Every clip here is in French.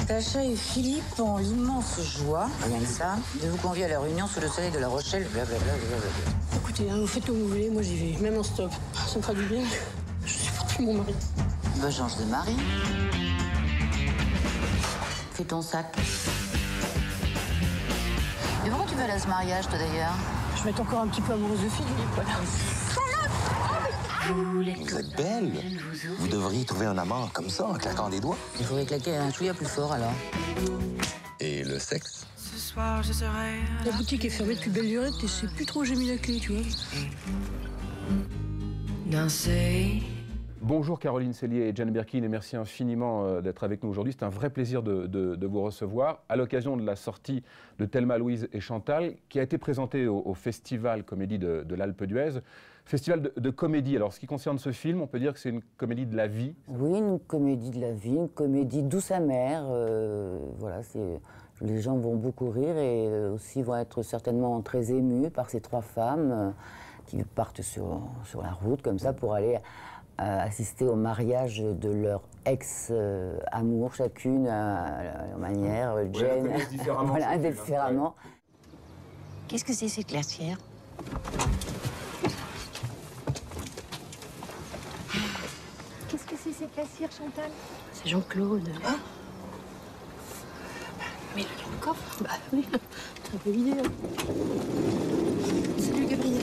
Sacha et Philippe ont l'immense joie, rien que ça, de vous convier à la réunion sous le soleil de La Rochelle, blablabla. Écoutez, hein, vous faites comme vous voulez, moi j'y vais, même en stop. Ça me fera du bien. Je supporte plus mon mari. Bah, change de mari. Fais ton sac. Et pourquoi tu vas aller à ce mariage, toi, d'ailleurs? Je vais être encore un petit peu amoureuse de Philippe, voilà. Vous êtes belle. Vous devriez trouver un amant comme ça, en claquant des doigts. Il faudrait claquer un chouïa plus fort, alors. Et le sexe? Ce soir, je serai... La boutique est fermée depuis belle lurette et c'est plus trop où j'ai mis la clé, tu vois. Danser. Bonjour Caroline Cellier et Jane Birkin et merci infiniment d'être avec nous aujourd'hui. C'est un vrai plaisir de vous recevoir à l'occasion de la sortie de Thelma, Louise et Chantal qui a été présentée au Festival Comédie de l'Alpe d'Huez. Festival de comédie. Alors, ce qui concerne ce film, on peut dire que c'est une comédie de la vie. Oui, une comédie de la vie, une comédie douce amère. Voilà, les gens vont beaucoup rire et aussi vont être certainement très émus par ces trois femmes qui partent sur la route comme ça pour aller assister au mariage de leur ex-amour, chacune à leur manière. Jane, voilà, différemment. Qu'est-ce que c'est cette glacière? Qu'est-ce que c'est cette glacière, Chantal? C'est Jean-Claude. Ah. Mais il a le coffre? Bah oui, c'est un peu l'idée. Salut, Gabriel.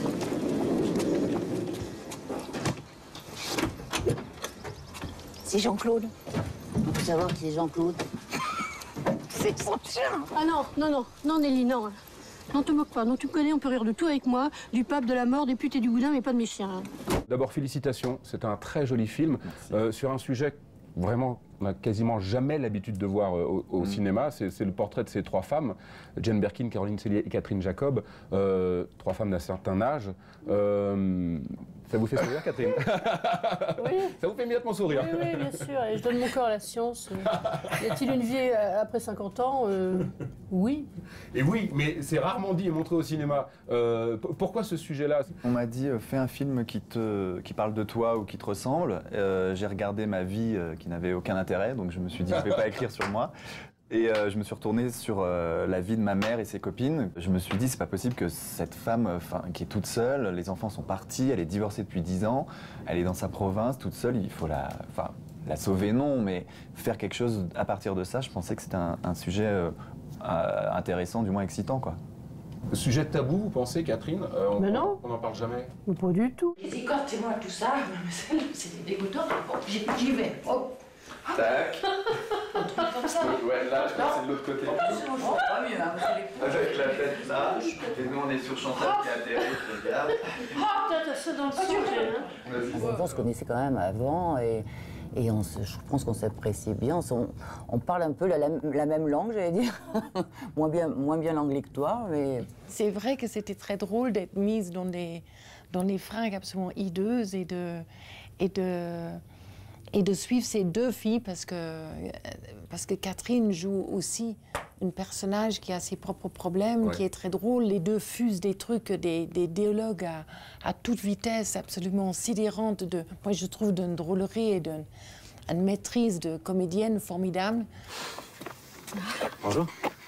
C'est Jean-Claude. On peut savoir qui est Jean-Claude? C'est son chien. Ah non, Nelly, non. Non, te moque pas. Non, tu me connais, on peut rire de tout avec moi. Du pape, de la mort, des putes et du boudin, mais pas de mes chiens. D'abord, félicitations. C'est un très joli film sur un sujet vraiment on n'a quasiment jamais l'habitude de voir au cinéma. C'est le portrait de ces trois femmes, Jane Birkin, Caroline Cellier et Catherine Jacob, trois femmes d'un certain âge. Ça vous fait sourire, Catherine? Oui. Ça vous fait immédiatement sourire? Oui, oui, bien sûr. Et je donne mon corps à la science. Y a-t-il une vie après 50 ans? Oui. Et oui, mais c'est rarement dit et montré au cinéma. Pourquoi ce sujet-là? On m'a dit, fais un film qui parle de toi ou qui te ressemble. J'ai regardé ma vie qui n'avait aucun intérêt, donc je me suis dit, je ne vais pas écrire sur moi. Et je me suis retourné sur la vie de ma mère et ses copines. Je me suis dit, c'est pas possible que cette femme qui est toute seule, les enfants sont partis, elle est divorcée depuis 10 ans, elle est dans sa province, toute seule, il faut la sauver, non, mais faire quelque chose à partir de ça, je pensais que c'était un sujet intéressant, du moins excitant, quoi. Sujet tabou, vous pensez, Catherine? Mais non. On n'en parle jamais. Pas du tout. Écartez-moi tout ça, c'est dégoûtant. Oh, j'y vais. Oh. Tac. Un truc comme ça. Ouais, là, je pense que c'est de l'autre côté. Oh, pas mieux, hein, Avec la tête là, et nous on est sur Chantal qui atterrit, je regarde. Ah, t'as ça dans le sujet, hein. On se connaissait quand même avant et je pense qu'on s'apprécie bien. On parle un peu la même langue, j'allais dire. moins bien l'anglais que toi, mais... C'est vrai que c'était très drôle d'être mise dans des fringues absolument hideuses et de suivre ces deux filles parce que Catherine joue aussi un personnage qui a ses propres problèmes, qui est très drôle. Les deux fusent des trucs, des dialogues à toute vitesse, absolument sidérantes. Moi, je trouve d'une drôlerie et d'une maîtrise de comédienne formidable. Bonjour.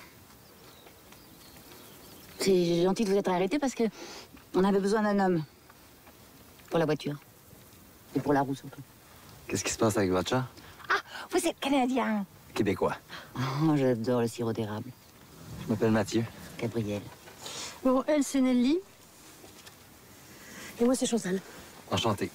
C'est gentil de vous être arrêté parce que on avait besoin d'un homme pour la voiture et pour la roue surtout. Qu'est-ce qui se passe avec votre chat? Ah, vous êtes Canadien. Québécois. Oh, j'adore le sirop d'érable. Je m'appelle Mathieu. Gabriel. Bon, elle, c'est Nelly. Et moi, c'est Chantal. Enchanté.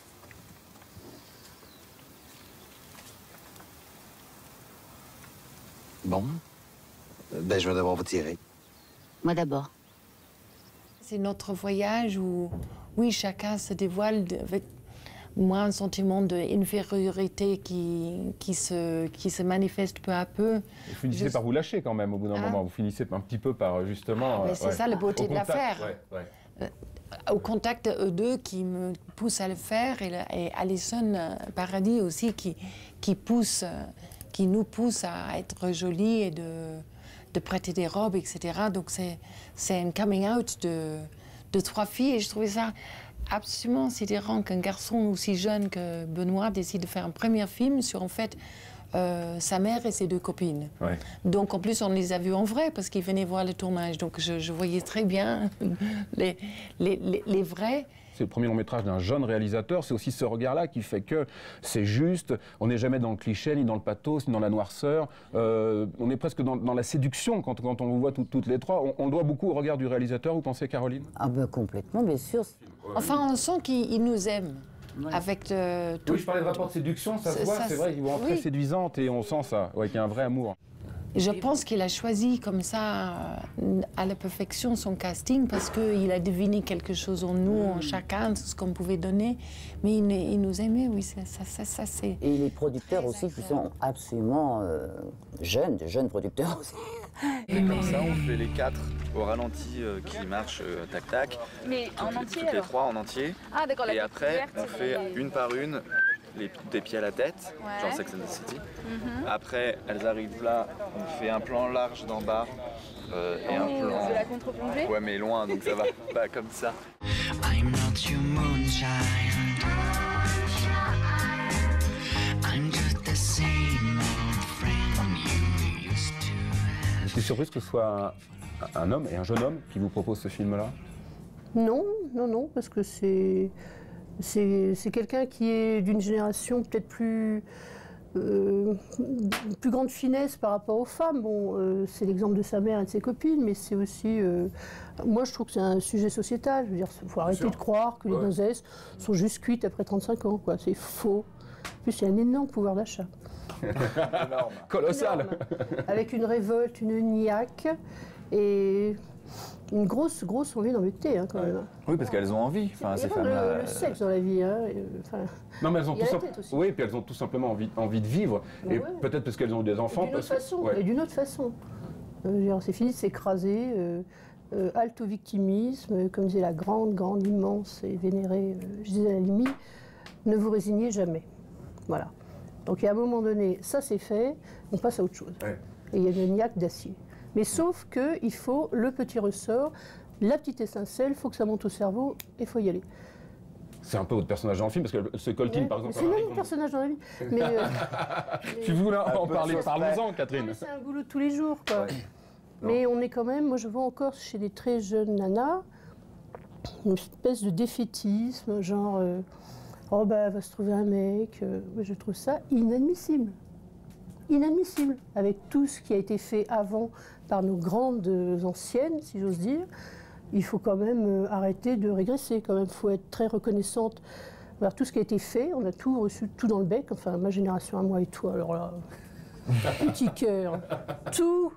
Bon. Ben, je vais devoir vous tirer. Moi d'abord. C'est notre voyage où, oui, chacun se dévoile avec moins un sentiment d'infériorité qui se manifeste peu à peu. Vous finissez par vous lâcher quand même au bout d'un moment. Vous finissez un petit peu par justement... c'est ça la beauté de l'affaire. Au contact eux deux qui me poussent à le faire et Alison Paradis aussi qui nous pousse à être jolie et de prêter des robes, etc. Donc c'est un coming out de trois filles et je trouvais ça absolument sidérant qu'un garçon aussi jeune que Benoît décide de faire un premier film sur en fait sa mère et ses 2 copines. Ouais. Donc en plus on les a vus en vrai parce qu'ils venaient voir le tournage. Donc je voyais très bien les vrais. C'est le premier long métrage d'un jeune réalisateur, c'est aussi ce regard-là qui fait que c'est juste, on n'est jamais dans le cliché, ni dans le pathos, ni dans la noirceur, on est presque dans la séduction quand on vous voit toutes les trois. On doit beaucoup au regard du réalisateur, vous pensez, Caroline? Ah ben complètement, bien sûr. Enfin on sent qu'il nous aime. Ouais. Avec oui, je parlais de rapport de séduction, ça se voit, c'est vrai, ils vont très séduisante et on sent ça, ouais, qu'il y a un vrai amour. Je pense qu'il a choisi comme ça à la perfection son casting parce qu'il a deviné quelque chose en nous, en chacun, ce qu'on pouvait donner. Mais il nous aimait, oui, ça c'est... Et les producteurs aussi qui sont absolument jeunes, de jeunes producteurs aussi. Et comme ça, on fait les 4 au ralenti qui marchent tac-tac. Mais en entier toutes les 3 en entier. Ah d'accord. Et après, on fait une par une des pieds à la tête, genre Sex and the City. Après, elles arrivent là, on fait un plan large d'en bas et un plan... De la contre-plongée. Ouais, mais loin, donc ça va pas comme ça. I'm not your moonshine. I'm just the same old friend you used to have. Je suis surprise que ce soit un homme et un jeune homme qui vous propose ce film-là? Non, parce que c'est quelqu'un qui est d'une génération peut-être plus grande finesse par rapport aux femmes. Bon, c'est l'exemple de sa mère et de ses copines, mais c'est aussi... moi, je trouve que c'est un sujet sociétal. Je veux dire, il faut arrêter de croire que les gonzesses sont juste cuites après 35 ans, quoi. C'est faux. En plus, il y a un énorme pouvoir d'achat. Colossal. Énorme. Avec une révolte, une niaque et... une grosse envie d'embêter, hein, quand même. Oui, parce qu'elles ont envie. Enfin, ces femmes-là. Le sexe dans la vie, hein. Non, mais elles ont oui, puis elles ont tout simplement envie de vivre. Et peut-être parce qu'elles ont eu des enfants. Et d'une autre façon. C'est fini de s'écraser. Halte au victimisme, comme disait la grande, immense et vénérée Gisèle Halimi, ne vous résignez jamais. Voilà. Donc, à un moment donné, ça c'est fait, on passe à autre chose. Ouais. Et il y a une niaque d'acier. Mais sauf qu'il faut le petit ressort, la petite étincelle, il faut que ça monte au cerveau et il faut y aller. C'est un peu votre personnage dans le film, parce que ce Colkin, par exemple... C'est même mon personnage dans la vie. Mais, tu voulais en parler, parlons-en, Catherine. C'est un boulot de tous les jours, quoi. Mais on est quand même, moi je vois encore chez des très jeunes nanas, une espèce de défaitisme, genre, oh bah elle va se trouver un mec, je trouve ça inadmissible. Inadmissible, avec tout ce qui a été fait avant par nos grandes anciennes, si j'ose dire. Il faut quand même arrêter de régresser, quand même. Il faut être très reconnaissante envers tout ce qui a été fait. On a tout reçu, tout dans le bec, enfin ma génération à moi et tout, alors là, petit cœur, tout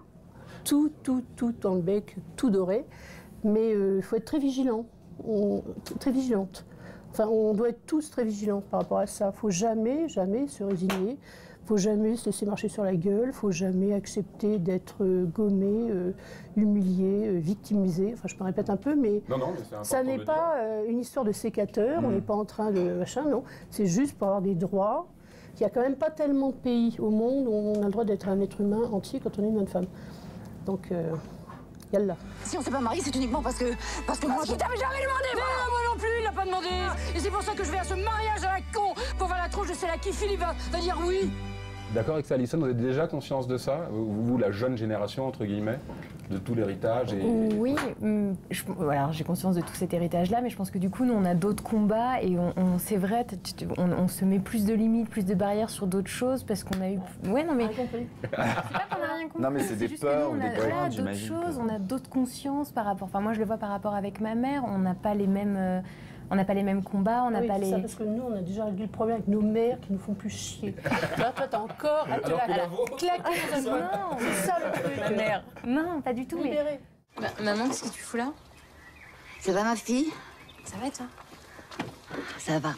dans le bec, tout doré. Mais il faut être très vigilant, très vigilante. Enfin, on doit être tous très vigilants par rapport à ça. Il ne faut jamais se résigner. Il ne faut jamais se laisser marcher sur la gueule, il ne faut jamais accepter d'être gommé, humilié, victimisé. Enfin, je me répète un peu, mais ça n'est pas une histoire de sécateur, on n'est pas en train de machin, non. C'est juste pour avoir des droits. Il n'y a quand même pas tellement de pays au monde où on a le droit d'être un être humain entier quand on est une bonne femme. Donc, yallah. Si on ne s'est pas marié, c'est uniquement parce que moi... Il t'avait jamais demandé, moi non plus, il l'a pas demandé. Et c'est pour ça que je vais à ce mariage à la con, pour voir la tronche de celle à qui Philippe va dire oui. D'accord avec ça, Alison, vous avez déjà conscience de ça, vous, la jeune génération, entre guillemets, de tout l'héritage Oui, voilà, j'ai conscience de tout cet héritage-là, mais je pense que du coup, nous, on a d'autres combats et c'est vrai, on se met plus de limites, plus de barrières sur d'autres choses parce qu'on a eu... Ouais, non mais... C'est pas qu'on a rien compris. Non mais c'est des peurs ou des craintes, j'imagine. D'autres choses, on a d'autres consciences par rapport... Enfin, moi, je le vois par rapport avec ma mère, on n'a pas les mêmes... On n'a pas les mêmes combats, on n'a pas les... ça, parce que nous, on a déjà réglé le problème avec nos mères qui nous font plus chier. Toi, t'as encore à te claquer dans un coin. C'est ça le truc. Ma mère. Non, pas du tout. Libérée. Maman, qu'est-ce que tu fous là? Ça va, ma fille? Ça va, toi? Ça va.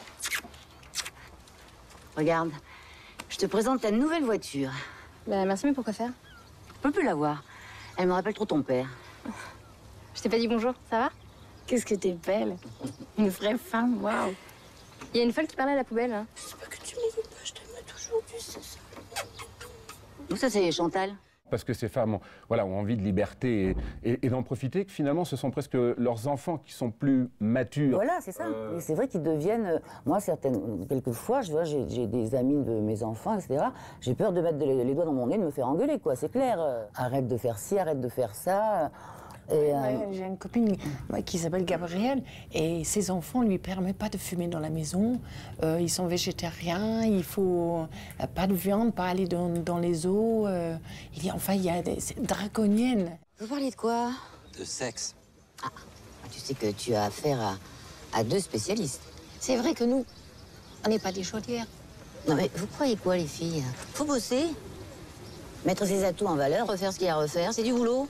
Regarde, je te présente ta nouvelle voiture. Bah, merci, mais pourquoi faire? Je peux plus la voir. Elle me rappelle trop ton père. Je t'ai pas dit bonjour, ça va? Qu'est-ce que t'es belle. Une vraie femme, waouh. Il y a une folle qui parlait à la poubelle, hein. C'est pas que tu me veux pas, je t'aimerais toujours, tu sais ça. Où ça, c'est Chantal? parce que ces femmes ont envie de liberté et d'en profiter, que finalement ce sont presque leurs enfants qui sont plus matures. Voilà, c'est ça. Et c'est vrai qu'ils deviennent... Moi, quelquefois, j'ai des amis de mes enfants, etc. J'ai peur de mettre les doigts dans mon nez, de me faire engueuler, quoi. C'est clair. Arrête de faire ci, arrête de faire ça. J'ai une copine qui s'appelle Gabrielle et ses enfants ne lui permettent pas de fumer dans la maison. Ils sont végétariens, il faut pas de viande, pas aller dans les eaux. Il dit enfin, il y a c'est draconienne. Vous parlez de quoi? De sexe. Ah, tu sais que tu as affaire à deux spécialistes. C'est vrai que nous, on n'est pas des chaudières. Non mais vous croyez quoi les filles? Faut bosser, mettre ses atouts en valeur, refaire ce qu'il y a à refaire, c'est du boulot.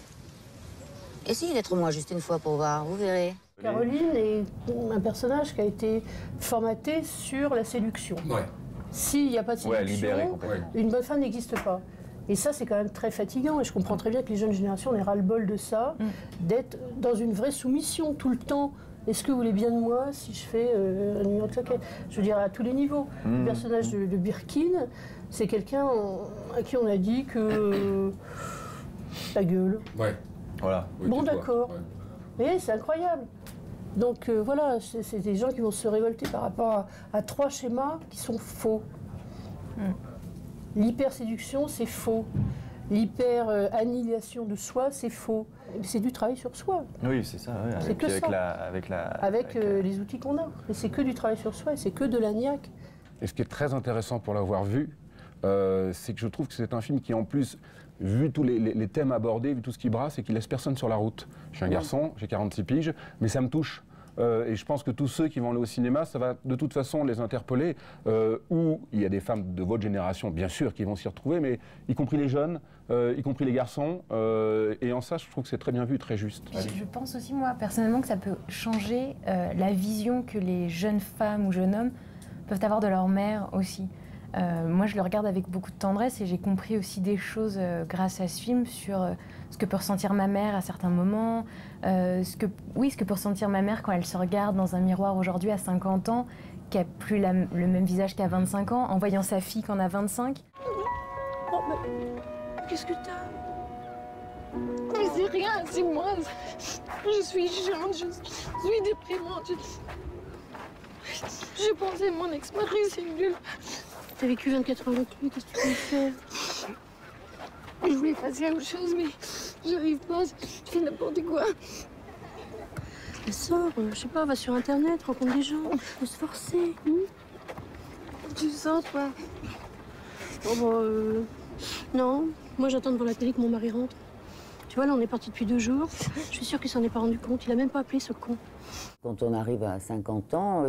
Essayez d'être moi juste une fois pour voir, vous verrez. Caroline est un personnage qui a été formaté sur la séduction. Ouais. S'il n'y a pas de séduction, libéré, une bonne femme n'existe pas. Et ça, c'est quand même très fatigant. Et je comprends très bien que les jeunes générations aient ras-le-bol de ça, d'être dans une vraie soumission tout le temps. Est-ce que vous voulez bien de moi si je fais un New York Socket? Je veux dire, à tous les niveaux. Le personnage de Birkin, c'est quelqu'un à qui on a dit que... ta gueule. Ouais. Voilà. Oui, Bon, tais-toi. d'accord. Mais c'est incroyable. Donc voilà, c'est des gens qui vont se révolter par rapport à trois schémas qui sont faux. L'hyper-séduction, c'est faux. L'hyper-annihilation de soi, c'est faux. C'est du travail sur soi. Oui, c'est ça. Ouais. C'est que ça. Avec les outils qu'on a. Mais c'est que du travail sur soi et c'est que de la niaque. Et ce qui est très intéressant pour l'avoir vu, c'est que je trouve que c'est un film qui, en plus, vu tous les thèmes abordés, vu tout ce qui brasse, et qui laisse personne sur la route. Je suis un garçon, j'ai 46 piges, mais ça me touche. Et je pense que tous ceux qui vont aller au cinéma, ça va de toute façon les interpeller. Où il y a des femmes de votre génération, bien sûr, qui vont s'y retrouver, mais y compris les jeunes, y compris les garçons. Et en ça, je trouve que c'est très bien vu, très juste. Je pense aussi, moi, personnellement, que ça peut changer la vision que les jeunes femmes ou jeunes hommes peuvent avoir de leur mère aussi. Moi, je le regarde avec beaucoup de tendresse et j'ai compris aussi des choses grâce à ce film sur ce que peut ressentir ma mère à certains moments, ce que peut ressentir ma mère quand elle se regarde dans un miroir aujourd'hui à 50 ans, qui n'a plus le même visage qu'à 25 ans, en voyant sa fille quand on a 25. Oh, mais qu'est-ce que t'as? Mais c'est rien, c'est moi. Je suis jeune, je suis déprimante. Je pensais mon ex-mari, c'est nul. T'as vécu 24 ans avec lui, qu'est-ce que tu peux faire? Je voulais passer à autre chose, mais j'arrive pas, je fais n'importe quoi. Sors, je sais pas, va sur Internet, rencontre des gens, faut se forcer. Tu sors, toi? Oh, bah, non, moi j'attends devant la télé que mon mari rentre. Tu vois, là on est parti depuis 2 jours, je suis sûre qu'il s'en est pas rendu compte, il a même pas appelé ce con. Quand on arrive à 50 ans,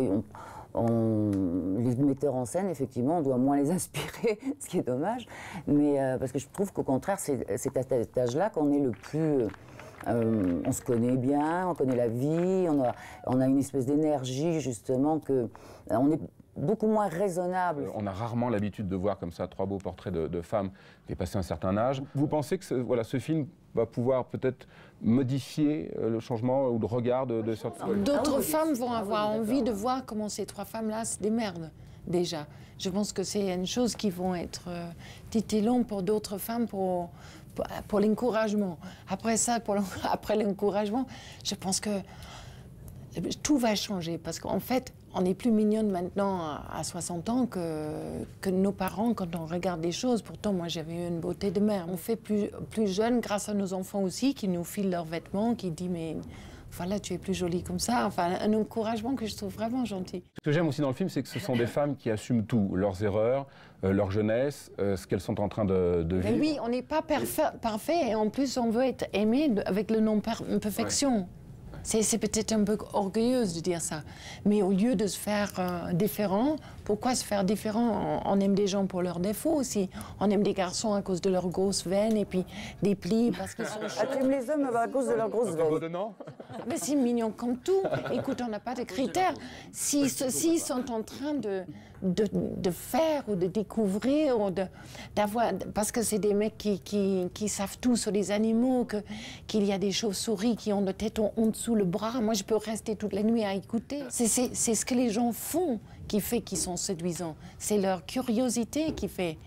les metteurs en scène, effectivement, on doit moins les inspirer, ce qui est dommage. Mais parce que je trouve qu'au contraire, c'est à cet âge-là qu'on est le plus... on se connaît bien, on connaît la vie, on a une espèce d'énergie, justement, on est beaucoup moins raisonnable. On a rarement l'habitude de voir comme ça 3 beaux portraits de femmes dépassées un certain âge. Vous pensez que ce film va pouvoir peut-être modifier le changement ou le regard de certaines... D'autres femmes vont avoir envie de voir comment ces 3 femmes-là se démerdent, déjà. Je pense que c'est une chose qui vont être titillant pour d'autres femmes pour l'encouragement. Après ça, après l'encouragement, je pense que tout va changer. Parce qu'en fait, on est plus mignonne maintenant à 60 ans que nos parents quand on regarde des choses. Pourtant, moi, j'avais eu une beauté de mère. On fait plus jeune grâce à nos enfants aussi, qui nous filent leurs vêtements, qui disent « mais voilà, tu es plus jolie comme ça ». Enfin, un encouragement que je trouve vraiment gentil. Ce que j'aime aussi dans le film, c'est que ce sont des femmes qui assument tout, leurs erreurs, leur jeunesse, ce qu'elles sont en train de vivre. Mais oui, on n'est pas parfait et en plus, on veut être aimé avec le non-perfection. Ouais. C'est peut-être un peu orgueilleuse de dire ça, mais au lieu de se faire différent, pourquoi se faire différent? On aime des gens pour leurs défauts aussi. On aime des garçons à cause de leurs grosses veines et puis des plis parce qu'ils sont chauds. Ah, tu aimes les hommes à cause de leurs grosses veines? Mais c'est mignon comme tout. Écoute, on n'a pas de critères. Si ceux-ci sont en train de faire ou de découvrir ou d'avoir... Parce que c'est des mecs qui savent tout sur les animaux, qu'il y a des chauves-souris qui ont la tête en dessous le bras. Moi, je peux rester toute la nuit à écouter. C'est ce que les gens font qui fait qu'ils sont séduisants. C'est leur curiosité qui fait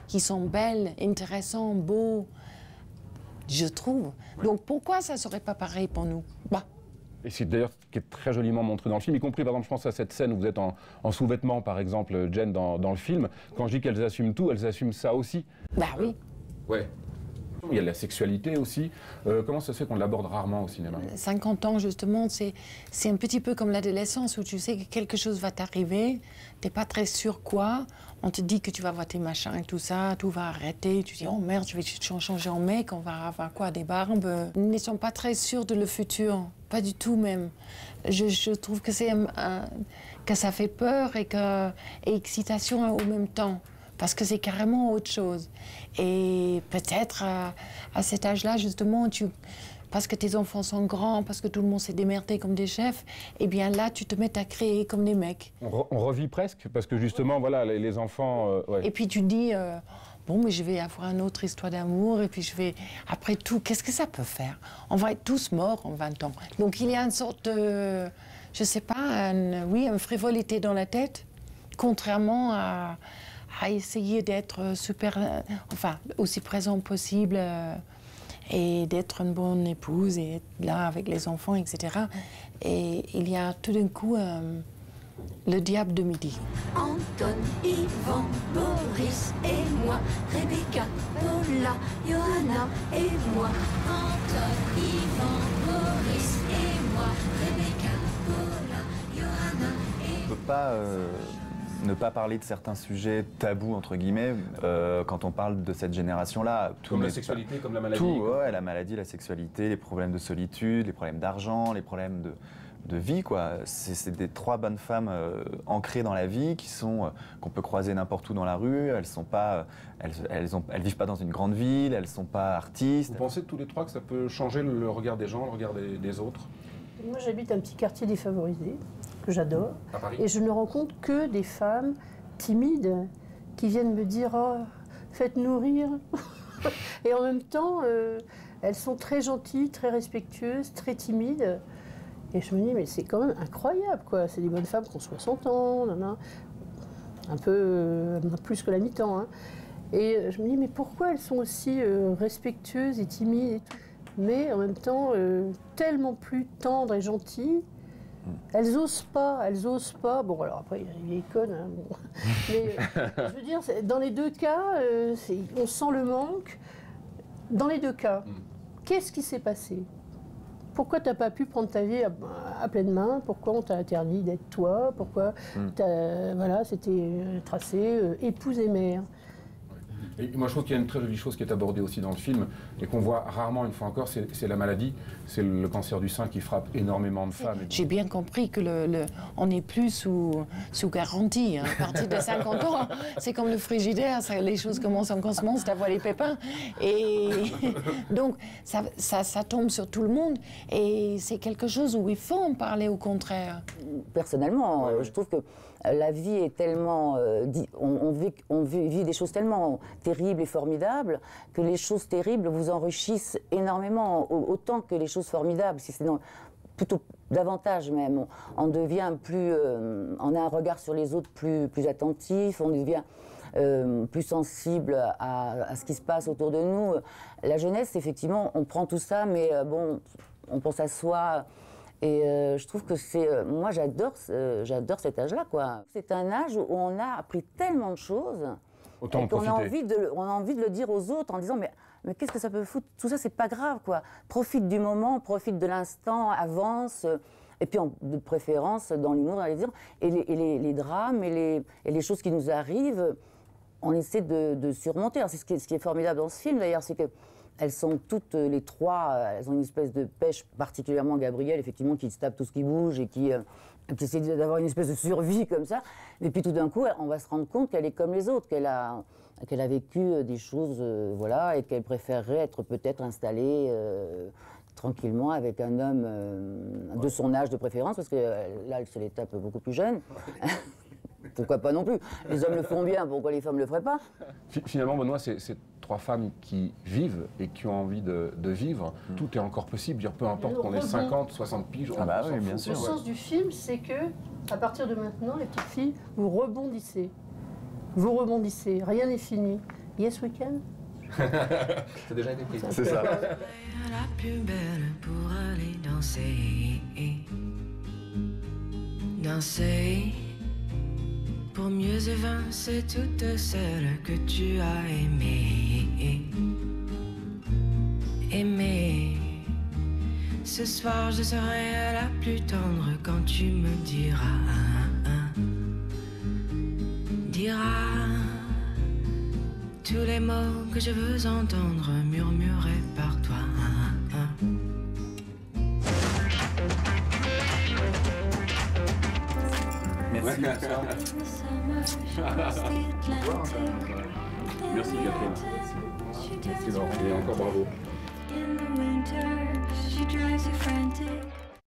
qui sont belles, intéressantes, beaux, je trouve. Donc pourquoi ça ne serait pas pareil pour nous? Et c'est d'ailleurs ce qui est très joliment montré dans le film, y compris par exemple, je pense à cette scène où vous êtes en sous-vêtements, par exemple, Jen, dans le film. Quand je dis qu'elles assument tout, elles assument ça aussi. Bah oui. Ouais. Il y a la sexualité aussi. Comment ça se fait qu'on l'aborde rarement au cinéma? 50 ans, justement, c'est un petit peu comme l'adolescence où tu sais que quelque chose va t'arriver, t'es pas très sûr quoi, on te dit que tu vas voir tes machins et tout ça, tout va arrêter, tu dis oh merde, je vais changer en mec, on va avoir quoi, des barbes. Nous ne sommes pas très sûrs de le futur, pas du tout même. Je trouve que que ça fait peur et excitation au même temps. Parce que c'est carrément autre chose. Et peut-être à cet âge-là, justement, parce que tes enfants sont grands, parce que tout le monde s'est démerdé comme des chefs, eh bien là, tu te mets à créer comme des mecs. On revit presque, parce que justement, voilà, les enfants... ouais. Et puis tu te dis, bon, mais je vais avoir une autre histoire d'amour, et puis je vais... Après tout, qu'est-ce que ça peut faire? On va être tous morts en 20 ans. Donc il y a une sorte de... Je sais pas, une frivolité dans la tête, contrairement à essayer d'être super, enfin, aussi présent possible et d'être une bonne épouse et être là avec les enfants, etc. Et il y a tout d'un coup le diable de midi. Anton, Yvan, Boris et moi, Rebecca, Paula, Johanna et moi. Anton, Yvan, Boris et moi, Rebecca, Paula, Johanna et moi. On ne peut pas ne pas parler de certains sujets tabous, entre guillemets, quand on parle de cette génération-là. Comme la sexualité, comme la maladie. Tout, ouais, la maladie, la sexualité, les problèmes de solitude, les problèmes d'argent, les problèmes de vie, quoi. C'est des trois bonnes femmes ancrées dans la vie qu'on peut croiser n'importe où dans la rue. Elles sont pas, elles vivent pas dans une grande ville, elles sont pas artistes. Vous pensez tous les trois que ça peut changer le regard des gens, le regard des autres? Moi, j'habite un petit quartier défavorisé que j'adore, et je ne rencontre que des femmes timides qui viennent me dire oh, faites-nous rire. Et en même temps, elles sont très gentilles, très respectueuses, très timides. Et je me dis, mais c'est quand même incroyable, quoi. C'est des bonnes femmes qui ont 60 ans, un peu plus que la mi-temps. Hein. Et je me dis, mais pourquoi elles sont aussi respectueuses et timides et tout, mais en même temps tellement plus tendres et gentilles. Elles osent pas. Bon, alors après, il y a les vieilles connes. Hein, bon. Mais je veux dire, dans les deux cas, on sent le manque. Dans les deux cas, qu'est-ce qui s'est passé? Pourquoi tu n'as pas pu prendre ta vie à pleine main? Pourquoi on t'a interdit d'être toi? Pourquoi voilà, c'était tracé épouse et mère? Et moi, je trouve qu'il y a une très jolie chose qui est abordée aussi dans le film et qu'on voit rarement, une fois encore, c'est la maladie, c'est le cancer du sein qui frappe énormément de femmes. J'ai bien compris que on n'est plus sous garantie. Hein. À partir de 50 ans, c'est comme le frigidaire, les choses commencent en commencement, c'est d'avoir les pépins. Et donc, ça tombe sur tout le monde et c'est quelque chose où il faut en parler au contraire. Personnellement, je trouve que la vie est tellement... on vit des choses tellement terribles et formidables que les choses terribles vous enrichissent énormément, autant que les choses formidables, si c'est plutôt davantage même. On devient plus... on a un regard sur les autres plus attentif, on devient... plus sensible à ce qui se passe autour de nous. La jeunesse, effectivement, on prend tout ça, mais bon, on pense à soi... Et je trouve que c'est... moi, j'adore cet âge-là, quoi. C'est un âge où on a appris tellement de choses. Autant en profiter. On a envie de le dire aux autres en disant mais qu'est-ce que ça peut foutre? Tout ça, c'est pas grave, quoi. Profite du moment, profite de l'instant, avance. Et puis, de préférence, dans l'humour, dans les dire. Et les drames et les choses qui nous arrivent, on essaie de surmonter. C'est ce qui est formidable dans ce film, d'ailleurs, c'est que elles sont toutes les trois, elles ont une espèce de pêche, particulièrement Gabrielle, effectivement, qui se tape tout ce qui bouge et qui essaie d'avoir une espèce de survie comme ça. Et puis tout d'un coup, on va se rendre compte qu'elle est comme les autres, qu'elle a vécu des choses, voilà, et qu'elle préférerait être peut-être installée tranquillement avec un homme de son âge de préférence, parce que là, elle se les tape beaucoup plus jeune. Pourquoi pas non plus? Les hommes le font bien, pourquoi les femmes ne le feraient pas? Finalement, Benoît, c'est trois femmes qui vivent et qui ont envie de vivre. Tout est encore possible, dire, peu importe qu'on ait 50, 60 piges. Ah bah oui, bien sûr. Le sens du film, c'est que, à partir de maintenant, les petites filles, vous rebondissez. Vous rebondissez, rien n'est fini. Yes We Can. Ça a déjà été pris. C'est ça. La plus belle pour aller danser. Danser pour mieux évincer toutes celles que tu as aimées. Aimer. Ce soir je serai la plus tendre quand tu me diras tous les mots que je veux entendre murmurés par toi. Merci. Merci Catherine. Merci Laurent. Et encore bravo. In the winter, she drives you frantic.